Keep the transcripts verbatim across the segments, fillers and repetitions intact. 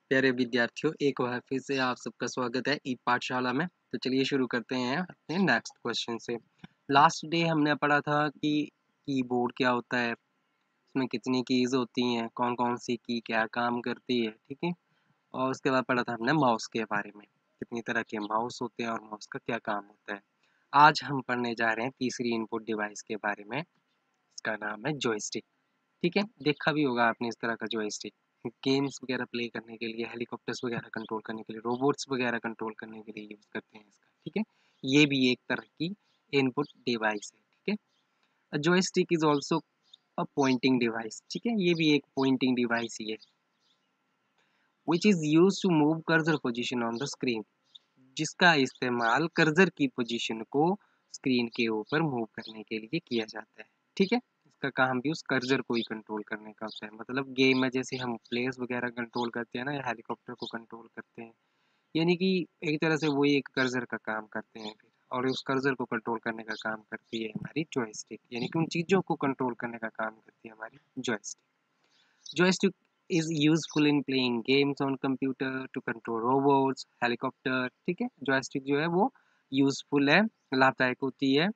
प्यारे विद्यार्थियों, एक बार फिर से आप सबका स्वागत है ई पाठशाला में। तो चलिए शुरू करते हैं अपने नेक्स्ट क्वेश्चन से। लास्ट डे हमने पढ़ा था कि कीबोर्ड क्या होता है, उसमें कितनी कीज होती हैं, कौन कौन सी की क्या काम करती है, ठीक है। और उसके बाद पढ़ा था हमने माउस के बारे में, कितनी तरह के माउस होते हैं और माउस का क्या काम होता है। आज हम पढ़ने जा रहे हैं तीसरी इनपुट डिवाइस के बारे में, इसका नाम है जॉयस्टिक। ठीक है, देखा भी होगा आपने इस तरह का जॉयस्टिक, गेम्स वगैरह प्ले करने के लिए, हेलीकॉप्टर्स वगैरह कंट्रोल करने के लिए, रोबोट्स वगैरह कंट्रोल करने के लिए यूज़ करते हैं इसका। ठीक है, ये भी एक तरह की इनपुट डिवाइस है। ठीक है, joystick is also a pointing device. ठीक है, ये भी एक पॉइंटिंग डिवाइस ही है, which is use to move cursor position on the screen, जिसका इस्तेमाल कर्सर की पोजीशन को स्क्रीन के ऊपर मूव करने के लिए किया जाता है। ठीक है, इसका काम भी उस कर्सर को ही कंट्रोल करने का होता है। मतलब गेम में जैसे हम प्लेयर्स वगैरह कंट्रोल करते हैं ना, या हेलीकॉप्टर को कंट्रोल करते हैं, यानी कि एक तरह से वही एक कर्सर का काम करते हैं फिर, और उस कर्सर को कंट्रोल करने का काम करती है हमारी जॉयस्टिक, यानी कि उन चीज़ों को कंट्रोल करने का काम करती है हमारी joystick. Joystick is useful in playing games on computer to control robots, helicopter। ठीक है, joystick जो है वो यूजफुल है, लाभदायक होती है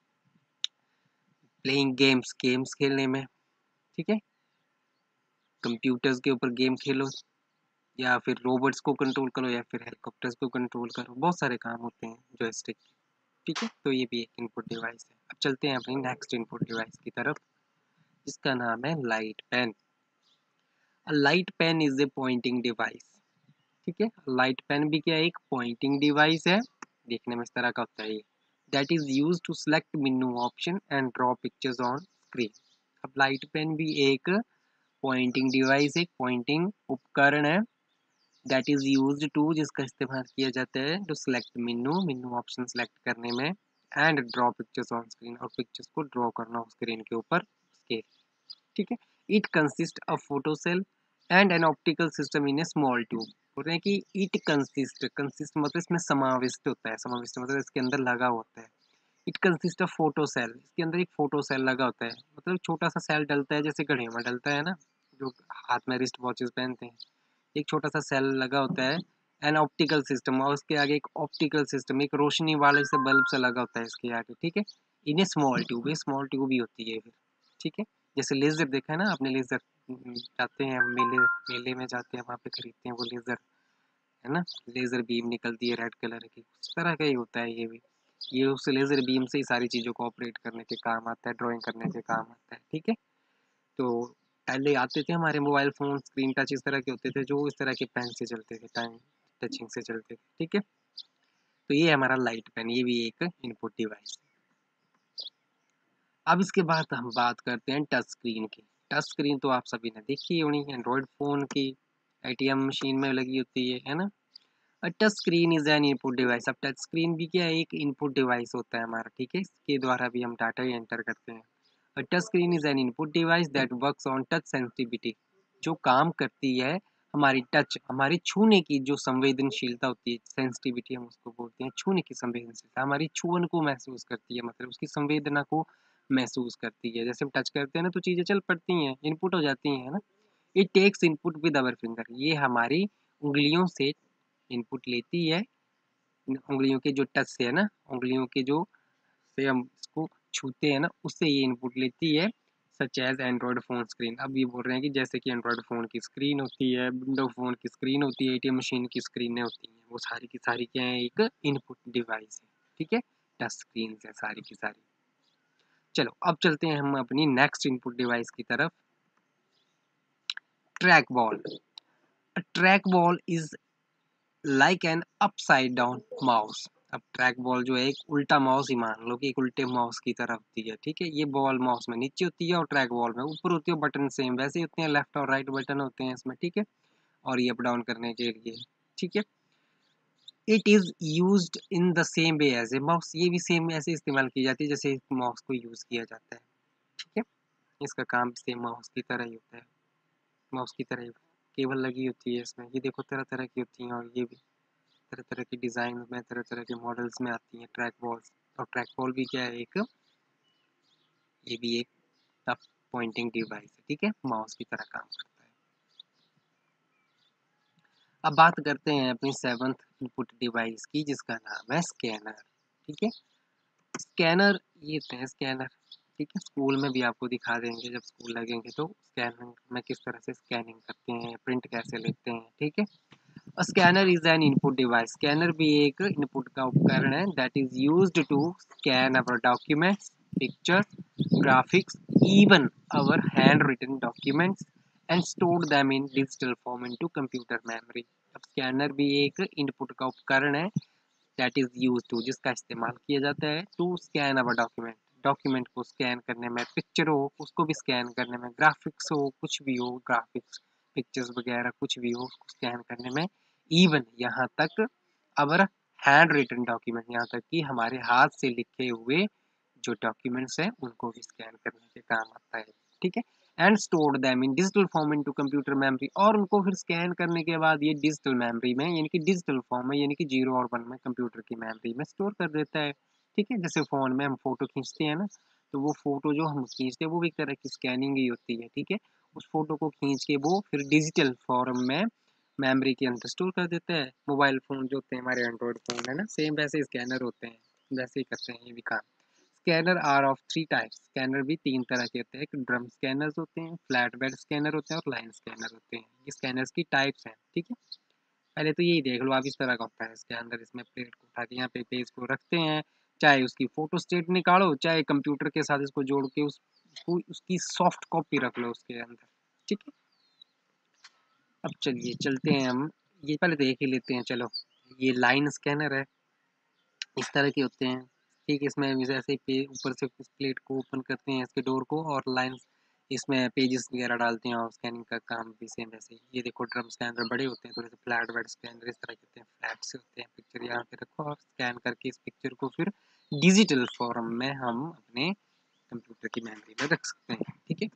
प्लेइंग गेम्स, गेम्स खेलने में। ठीक है, कंप्यूटर्स के ऊपर गेम खेलो, या फिर रोबोट्स को कंट्रोल करो, या फिर हेलीकॉप्टर्स को कंट्रोल करो, बहुत सारे काम होते हैं जॉयस्टिक। ठीक है, तो ये भी एक इनपुट डिवाइस है। अब चलते हैं अपनी नेक्स्ट इनपुट डिवाइस की तरफ, जिसका नाम है light pen. A light pen is a pointing device। ठीक है, लाइट पेन भी क्या एक पॉइंटिंग डिवाइस है, देखने में इस तरह का होता है। That is use to select menu option and draw pictures on screen. अब लाइट पेन भी एक पॉइंटिंग डिवाइस, एक पॉइंटिंग उपकरण है, दैट इज यूज टू, जिसका इस्तेमाल किया जाता है to select menu, menu option select करने में, and draw pictures on screen, और पिक्चर्स को ड्रॉ करना हो स्क्रीन के ऊपर उसके। ठीक है, it consist of photo cell and an optical system in a small tube. बोल रहे हैं कि इट कंसिस्ट, कंसिस्ट मतलब इसमें समाविष्ट होता है, समाविष्ट मतलब इसके अंदर लगा होता है। It consist of photo cell, इसके अंदर एक फोटो सेल लगा होता है, मतलब छोटा सा सेल डलता है, जैसे घड़ियों में डलता है ना, जो हाथ में रिस्ट वॉचेस पहनते हैं, एक छोटा सा सेल लगा होता है। एन ऑप्टिकल सिस्टम, और उसके आगे एक ऑप्टिकल सिस्टम, एक रोशनी वाले से बल्ब से लगा होता है इसके आगे। ठीक है, इन्हें स्मॉल ट्यूब, ये स्मॉल ट्यूब ही होती है फिर। ठीक है, जैसे लेजर देखा है ना आपने, लेजर जाते हैं मेले, मेले में जाते हैं, वहाँ पे खरीदते हैं वो लेजर, है ना, लेजर बीम निकलती है रेड कलर की, उस तरह का ही होता है ये भी। ये उस लेजर बीम से ही सारी चीज़ों को ऑपरेट करने के काम आता है, ड्राइंग करने के काम आता है। ठीक है, तो पहले आते थे हमारे मोबाइल फ़ोन, स्क्रीन टच इस तरह के होते थे, जो इस तरह के पेन से चलते थे, टाइम टचिंग से चलते थे। ठीक है, तो ये हमारा लाइट पेन, ये भी एक इनपुट डिवाइस है। अब इसके बाद हम बात करते हैं टच स्क्रीन की। टच स्क्रीन तो आप सभी ने देखी होनी, एंड्रॉयड फ़ोन की एटीएम मशीन में लगी होती है है ना। Touch screen is an input device. अब टच स्क्रीन भी क्या है, एक इनपुट डिवाइस होता है हमारा। ठीक है, इसके द्वारा भी हम डाटा ही एंटर करते हैं। Touch screen is an input device that works on touch sensitivity, जो काम करती है हमारी टच, हमारी छूने की जो संवेदनशीलता होती है, सेंसिटिविटी हम उसको बोलते हैं, छूने की संवेदनशीलता, हमारी छुअन को महसूस करती है, मतलब उसकी संवेदना को महसूस करती है। जैसे हम टच करते हैं ना, तो चीज़ें चल पड़ती हैं, इनपुट हो जाती हैं, है ना। It takes input with our finger, ये हमारी उंगलियों से इनपुट लेती है, उंगलियों के जो टच से है ना, उंगलियों के जो से हम इसको छूते हैं ना, उससे ये इनपुट लेती है, such as Android phone screen. अब ये बोल रहे हैं कि जैसे कि एंड्रॉयड फ़ोन की स्क्रीन होती है, विंडो फ़ोन की स्क्रीन होती है, एटीएम मशीन की स्क्रीनें होती हैं, वो सारी की सारी क्या है, एक इनपुट डिवाइस है। ठीक है, टच स्क्रीन है सारी की सारी। चलो अब चलते हैं हम अपनी नेक्स्ट इनपुट डिवाइस की तरफ, track ball. Track ball is like an upside down mouse. अब ट्रैक बॉल जो है एक उल्टा माउस ही मान लो, कि एक उल्टे माउस की तरह होती है। ठीक है, ये बॉल माउस में नीचे होती है और ट्रैक बॉल में ऊपर होती है। बटन सेम वैसे ही होते हैं, लेफ्ट और राइट बटन होते हैं इसमें। ठीक है, और ये अप डाउन करने के लिए। ठीक है, it is used in the same way as a mouse, ये भी सेम ऐसे इस्तेमाल की जाती है जैसे माउस को यूज किया जाता है। ठीक है, इसका काम सेम माउस की तरह ही होता है, माउस की तरह ही केबल लगी होती है इसमें। ये देखो तरह तरह की होती हैं, और ये भी तरह तरह की डिज़ाइन में, तरह तरह के मॉडल्स में आती हैं ट्रैक बॉल्स। और ट्रैक बॉल भी क्या है, एक ये भी एक टफ पॉइंटिंग डिवाइस है। ठीक है, माउस की तरह काम करता है। अब बात करते हैं अपनी सेवंथ इनपुट डिवाइस की, जिसका नाम है स्कैनर। ठीक है, स्कैनर ये होते हैं स्कैनर। ठीक है, स्कूल में भी आपको दिखा देंगे, जब स्कूल लगेंगे तो स्कैनिंग में किस तरह से स्कैनिंग करते हैं, प्रिंट कैसे लेते हैं। ठीक है, और scanner is an input device. Scanner भी एक इनपुट का उपकरण है that is used to scan our documents, pictures, graphics, even our hand written documents and store them in digital form into computer memory. अब स्कैनर भी एक input का उपकरण है दैट इज यूज टू, जिसका इस्तेमाल किया जाता है to scan our document, document को स्कैन करने में, पिक्चर हो उसको भी स्कैन करने में, ग्राफिक्स हो कुछ भी हो, ग्राफिक्स पिक्चर्स वगैरह कुछ भी हो उसको स्कैन करने में, इवन यहाँ तक अवर हैंड रिटन डॉक्यूमेंट, यहाँ तक कि हमारे हाथ से लिखे हुए जो डॉक्यूमेंट्स हैं उनको भी स्कैन करने के काम आता है। ठीक है, and store them in digital form into computer memory, और उनको फिर स्कैन करने के बाद ये डिजिटल मेमोरी में, यानी कि डिजिटल फॉर्म में, यानी कि जीरो और वन में कंप्यूटर की मेमोरी में स्टोर कर देता है। ठीक है, जैसे फ़ोन में हम फोटो खींचते हैं ना, तो वो फोटो जो हम खींचते हैं वो भी एक तरह की स्कैनिंग ही होती है। ठीक है, उस फोटो को खींच के वो फिर डिजिटल फॉर्म में मेमोरी के अंदर स्टोर कर देता है। मोबाइल फ़ोन जो होते हैं हमारे एंड्रॉयड फ़ोन है ना, सेम वैसे स्कैनर होते हैं, वैसे ही करते हैं ये भी काम। Scanner are of three types. Scanner भी तीन तरह के होते हैं, एक ड्रम स्कैनर्स होते हैं, फ्लैट बेड स्कैनर होते हैं और लाइन स्कैनर होते हैं। ये स्कैनर्स की टाइप्स हैं। ठीक है, पहले तो यही देख लो आप, इस तरह का होता है स्कैनर। इसमें प्लेट को उठा के यहाँ पे पेज को रखते हैं, चाहे उसकी फोटो स्टेट निकालो, चाहे कंप्यूटर के साथ इसको जोड़ के उस उसको उसकी सॉफ्ट कॉपी रख लो उसके अंदर। ठीक है, अब चलिए चलते हैं हम, ये पहले देख ही लेते हैं। चलो, ये लाइन स्कैनर है, इस तरह के होते हैं। ठीक है, इसमें जैसे पे ऊपर से इस प्लेट को ओपन करते हैं इसके डोर को, और लाइन इसमें पेजेस वगैरह डालते हैं, और स्कैनिंग का काम भी सेम वैसे ही। ये देखो ड्रम स्कैनर बड़े होते हैं, थोड़े से फ्लैट बेड स्कैनर इस तरह के होते हैं, फ्लैट से होते हैं। पिक्चर यहाँ पे रखो और स्कैन करके इस पिक्चर को फिर डिजिटल फॉर्म में हम अपने कंप्यूटर की मेमोरी में रख सकते हैं। ठीक है,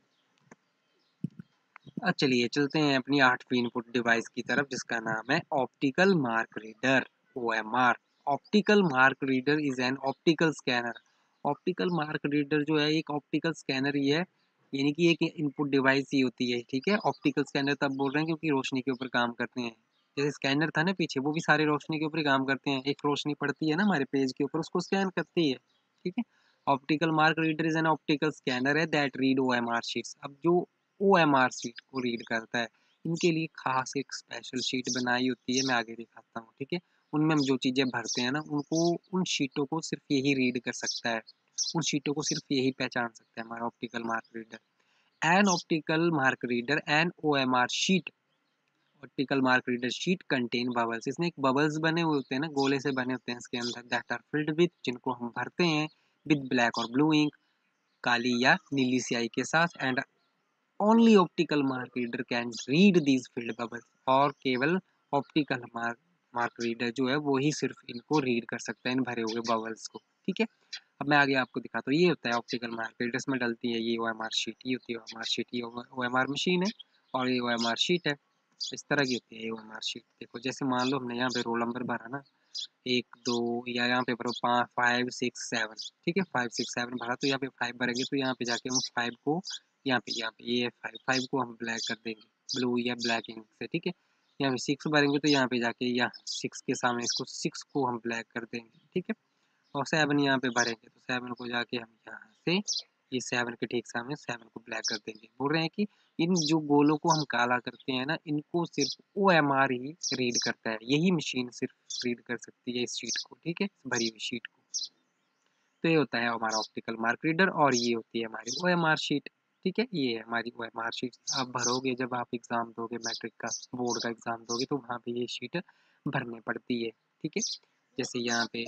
अब चलिए चलते हैं अपनी आठवीं इनपुट डिवाइस की तरफ, जिसका नाम है optical mark reader, O M R. Optical mark reader is an optical scanner. Optical mark reader जो है एक ऑप्टिकल स्कैनर ही है, यानी कि एक इनपुट डिवाइस ही होती है। ठीक है, ऑप्टिकल स्कैनर तब बोल रहे हैं क्योंकि रोशनी के ऊपर काम करते हैं। जैसे स्कैनर था ना पीछे, वो भी सारे रोशनी के ऊपर ही काम करते हैं। एक रोशनी पड़ती है ना हमारे पेज के ऊपर, उसको स्कैन करती है। ठीक है, optical mark reader is an optical scanner है that read O M R sheets. अब जो ओ एम आर शीट को रीड करता है, इनके लिए खास एक स्पेशल शीट बनाई होती है, मैं आगे दिखाता हूँ। ठीक है, उनमें हम जो चीज़ें भरते हैं ना, उनको उन शीटों को सिर्फ यही रीड कर सकता है, उन शीटों को सिर्फ यही पहचान सकता है हमारा optical mark reader. An optical mark reader an O M R sheet, optical mark reader sheet contain bubbles. इसमें एक बबल्स बने हुए होते हैं ना, गोले से बने होते हैं इसके अंदर, दैट आर फिल्ड विद, जिनको हम भरते हैं विद ब्लैक और ब्लू इंक, काली या नीली स्याही के साथ। And only optical mark reader can read these field bubbles, और केवल ऑप्टिकल मार्क मार्क रीडर जो है वो ही सिर्फ इनको रीड कर सकता है, इन भरे हुए बबल्स को। ठीक है, अब मैं आगे आपको दिखाता हूँ। ये होता है ऑप्टिकल मार्क रीडर, इसमें डलती है ये ओ एम आर शीट, ये होती है ओ एम आर शीट, ये ओ एम आर मशीन है और ये ओ एम आर शीट है। इस तरह की होती है ये ओ एम आर शीट। देखो, जैसे मान लो हमने यहाँ पे रोल नंबर भरा ना, एक दो, या यहाँ पे भरो पाँच, फाइव सिक्स सेवन। ठीक है, फाइव सिक्स सेवन भरा, तो यहाँ पे फाइव भरेंगे, तो यहाँ पे जाके हम फाइव को यहाँ पे यहाँ पे ये फाइव फाइव को हम ब्लैक कर देंगे ब्लू या ब्लैक इंक से। ठीक है, यहाँ पे सिक्स भरेंगे तो यहाँ पे जाके यहाँ सिक्स के सामने इसको सिक्स को हम ब्लैक कर देंगे। ठीक है, और सेवन यहाँ पे भरेंगे तो सेवन को जाके हम यहाँ से ये सेवन के ठीक सामने सेवन को ब्लैक कर देंगे। बोल रहे हैं कि इन जो गोलों को हम काला करते हैं ना, इनको सिर्फ ओ एम आर ही रीड करता है, यही मशीन सिर्फ रीड कर सकती है इस शीट को। ठीक है, भरी हुई शीट को। तो ये होता है हमारा ऑप्टिकल मार्क रीडर, और ये होती है हमारी ओ एम आर शीट। ठीक है, ये है हमारी ओ एम आर शीट। आप भरोगे, जब आप एग्ज़ाम दोगे, मैट्रिक का बोर्ड का एग्ज़ाम दोगे, तो वहाँ पे ये शीट भरनी पड़ती है। ठीक है, जैसे यहाँ पे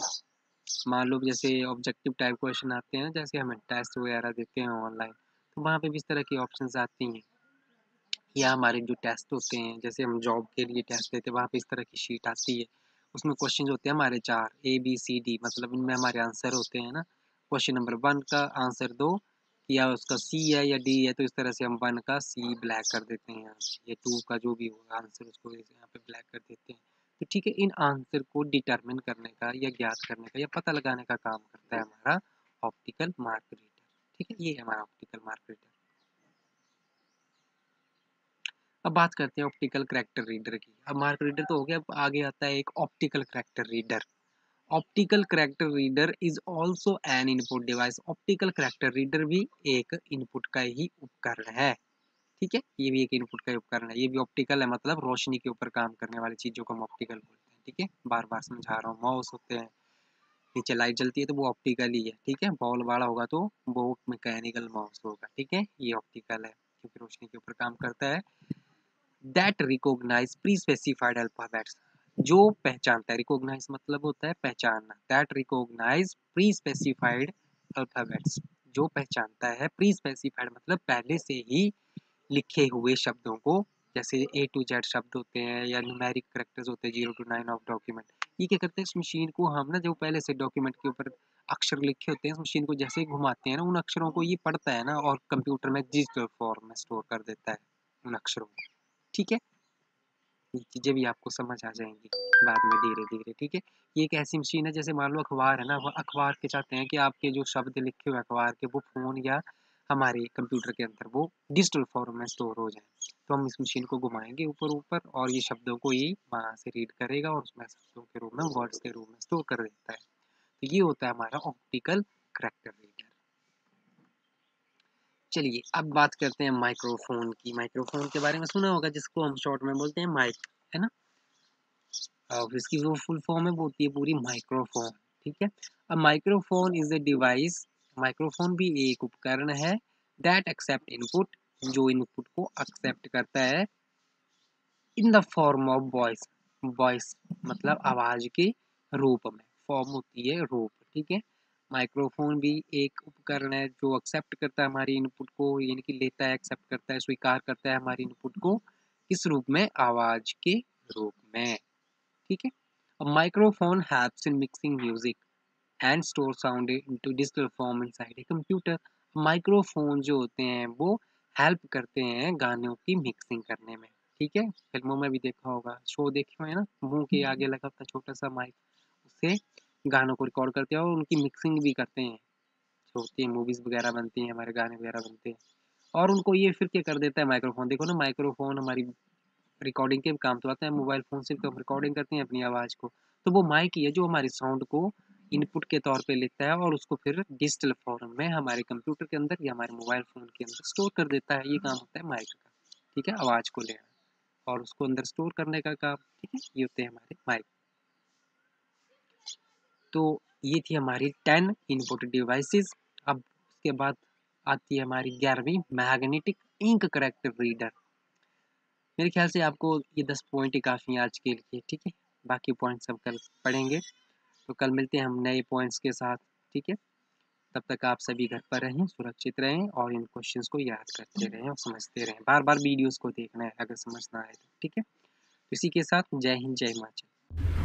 मान लो जैसे ऑब्जेक्टिव टाइप क्वेश्चन आते हैं, जैसे हमें टेस्ट वगैरह देते हैं ऑनलाइन, तो वहाँ पे भी इस तरह की ऑप्शंस आती हैं। या हमारे जो टेस्ट होते हैं, जैसे हम जॉब के लिए टेस्ट देते हैं, वहाँ पे इस तरह की शीट आती है। उसमें क्वेश्चन होते हैं हमारे चार, ए बी सी डी, मतलब इनमें हमारे आंसर होते हैं ना। क्वेश्चन नंबर वन का आंसर दो, या उसका सी है या डी है, तो इस तरह से हम वन का सी ब्लैक कर देते हैं यहाँ पे, या टू का जो भी होगा आंसर उसको यहाँ पे ब्लैक कर देते हैं। तो ठीक है, इन आंसर को डिटरमिन करने का या ज्ञात करने का या पता लगाने का काम करता है हमारा ऑप्टिकल मार्क रीडर। ठीक है, ये है हमारा ऑप्टिकल मार्क रीडर। अब बात करते हैं ऑप्टिकल कैरेक्टर रीडर की। अब मार्क रीडर तो हो गया, अब आगे आता है एक optical character reader. Optical character reader is also an input device. Optical character reader भी एक इनपुट का ही उपकरण है, ठीक है, ये भी एक इनपुट का उपकरण है। ये भी ऑप्टिकल है, मतलब रोशनी के ऊपर काम करने वाली चीजों को हम ऑप्टिकल बोलते हैं, ठीक है, बार बार समझा रहा हूँ। माउस होते हैं, नीचे लाइट जलती है तो वो ऑप्टिकल ही है, ठीक है, बॉल वाला होगा तो वो मैकेनिकल माउस होगा, ठीक है, ये ऑप्टिकल है क्योंकि रोशनी के ऊपर काम करता है। That recognize pre specified alphabets, जो पहचानता है, रिकॉग्नाइज मतलब होता है पहचानना, that recognize pre specified alphabets, जो पहचानता है, प्री स्पेसिफाइड मतलब पहले से ही लिखे हुए शब्दों को, जैसे ए टू जेड शब्द होते हैं या न्यूमेरिक कैरेक्टर्स होते हैं zero to nine of document. ये क्या करते हैं, इस मशीन को हम ना, जो पहले से डॉक्यूमेंट के ऊपर अक्षर लिखे होते हैं, इस मशीन को जैसे ही घुमाते हैं ना, उन अक्षरों को ये पढ़ता है ना और कंप्यूटर में डिजिटल फॉर्म में स्टोर कर देता है उन अक्षरों को, ठीक है। ये चीज़ें भी आपको समझ आ जाएंगी बाद में धीरे धीरे, ठीक है। ये एक ऐसी मशीन है, जैसे मान लो अखबार है ना, वो अखबार के चाहते हैं कि आपके जो शब्द लिखे हुए अखबार के वो फ़ोन या हमारे कंप्यूटर के अंदर वो डिजिटल फॉर्म में स्टोर हो जाए। तो हम इस मशीन को घुमाएंगे ऊपर ऊपर और ये शब्दों को ये वहाँ से रीड करेगा और उसमें शब्दों के रूप में, वर्ड्स के रूप में स्टोर कर देता है। तो ये होता है हमारा ऑप्टिकल कैरेक्टर रीडर। चलिए अब बात करते हैं माइक्रोफोन की। माइक्रोफोन के बारे में सुना होगा, जिसको हम शॉर्ट में बोलते हैं माइक, है ना। अब इसकी जो फुल फॉर्म है वो होती है पूरी माइक्रोफोन, ठीक है। अब microphone is a device, microphone भी एक उपकरण है, दैट एक्सेप्ट इनपुट, जो इनपुट को एक्सेप्ट करता है, in the form of voice, voice मतलब आवाज के रूप में, फॉर्म होती है रूप, ठीक है। माइक्रोफोन भी एक उपकरण है जो एक्सेप्ट करता है हमारी इनपुट को, यानी कि लेता है, एक्सेप्ट करता है, स्वीकार करता है हमारी इनपुट को, किस रूप में, आवाज के रूप में, ठीक है। A microphone helps in mixing music and store sound into digital form inside a computer. Microphone जो होते हैं वो हेल्प करते हैं गानों की मिक्सिंग करने में, ठीक है। फिल्मों में भी देखा होगा, शो देखे हुए हैं ना, मुंह के आगे लगा होता है छोटा सा माइक, उससे गानों को रिकॉर्ड करते हैं और उनकी मिक्सिंग भी करते हैं, जो होती है मूवीज वगैरह बनती हैं, हमारे गाने वगैरह बनते हैं, और उनको ये फिर क्या कर देता है माइक्रोफोन। देखो ना, माइक्रोफोन हमारी रिकॉर्डिंग के भी काम तो आता है, मोबाइल फ़ोन से भी तो हम रिकॉर्डिंग करते हैं अपनी आवाज़ को। तो वो माइक ही है जो हमारी साउंड को इनपुट के तौर पे लेता है और उसको फिर डिजिटल फॉर्म में हमारे कंप्यूटर के अंदर या हमारे मोबाइल फ़ोन के अंदर स्टोर कर देता है। ये काम होता है माइक का, ठीक है, आवाज़ को लेना और उसको अंदर स्टोर करने का काम, ठीक है, ये होते हैं हमारे माइक। तो ये थी हमारी टेन इनपुट डिवाइसेस। अब उसके बाद आती है हमारी ग्यारहवीं, मैग्नेटिक इंक कैरेक्टर रीडर। मेरे ख्याल से आपको ये दस पॉइंट ही काफ़ी हैं आज के लिए, ठीक है। बाकी पॉइंट्स हम कल पढ़ेंगे। तो कल मिलते हैं हम नए पॉइंट्स के साथ, ठीक है। तब तक आप सभी घर पर रहें, सुरक्षित रहें और इन क्वेश्चंस को याद करते रहें और समझते रहें। बार बार वीडियोस को देखना है अगर समझ ना आए तो, ठीक है। इसी के साथ जय हिंद, जय हिमाचल।